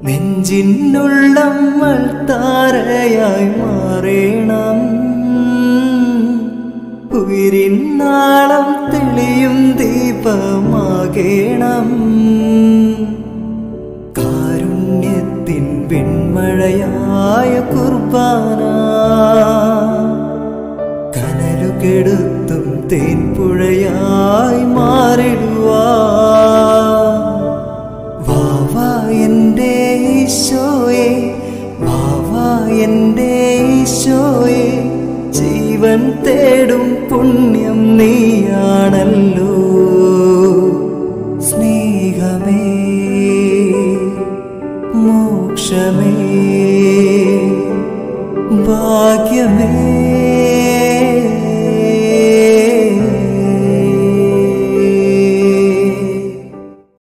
നെഞ്ചിനുള്ളമ്മൾ താരയായി മാറേണം. ഉയിരിനാളം തെളിയും ദീപമാകേണം. കാരുണ്യത്തിൻ വെൺമഴയായ കുർബാന കനലുകെടുത്തും തേൻപുഴയായി മാറിടുവാ. വാവാ എൻ്റെ ഈശോയെ, വാവാ എൻ്റെ ഈശോയെ, ജീവൻ തേടും പുണ്യം നീയാണല്ലോ. സ്നേഹമേ, മോക്ഷമേ, ഭാഗ്യമേ.